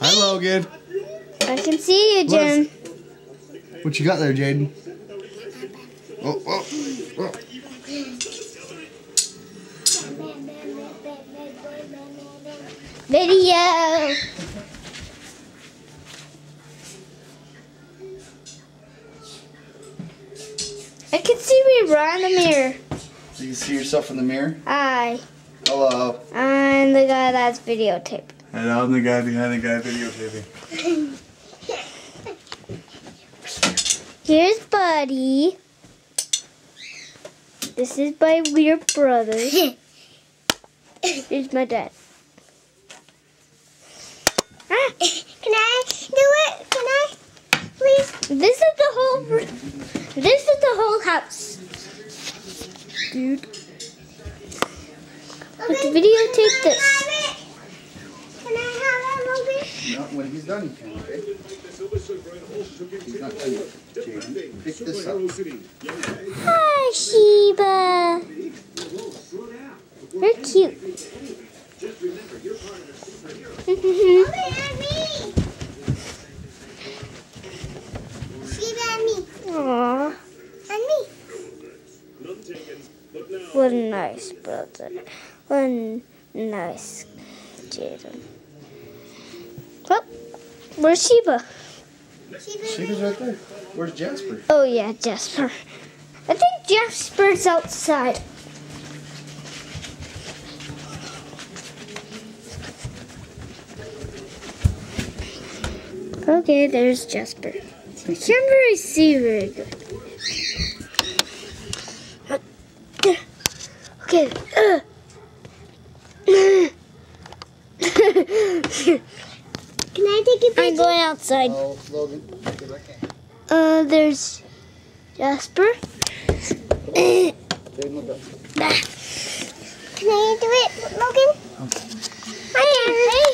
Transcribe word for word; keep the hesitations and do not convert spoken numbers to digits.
Hi, Logan. I can see you, Jen. What you got there, Jaden? Oh, oh, oh. Video. I can see me right in the mirror. So you can see yourself in the mirror? Hi. Hello. I'm the guy that's videotaping. And I'm the guy behind the guy videotaping. Here's Buddy. This is my weird brother. Here's my dad. Ah, can I do it? Can I? Please? This is the whole. This is the whole house, dude. Let's videotape this. Can I have it, Logan? No, when he's done, he can, okay? He's not done yet. Jaden, pick this up. Hi, Sheba. You're cute. Logan and me. Sheba and me. Aww. And me. What a nice brother. What a nice Jaden. Oh, where's Sheba? Sheba. Sheba's right there. Where's Jasper? Oh yeah, Jasper. I think Jasper's outside. Okay, there's Jasper. I can't really see very good. Okay. Uh. Can I take a picture? I'm going outside. Oh, Logan. Get back in. Uh, there's Jasper. Jaden, look up. Can I do it, Logan? Okay. Hi,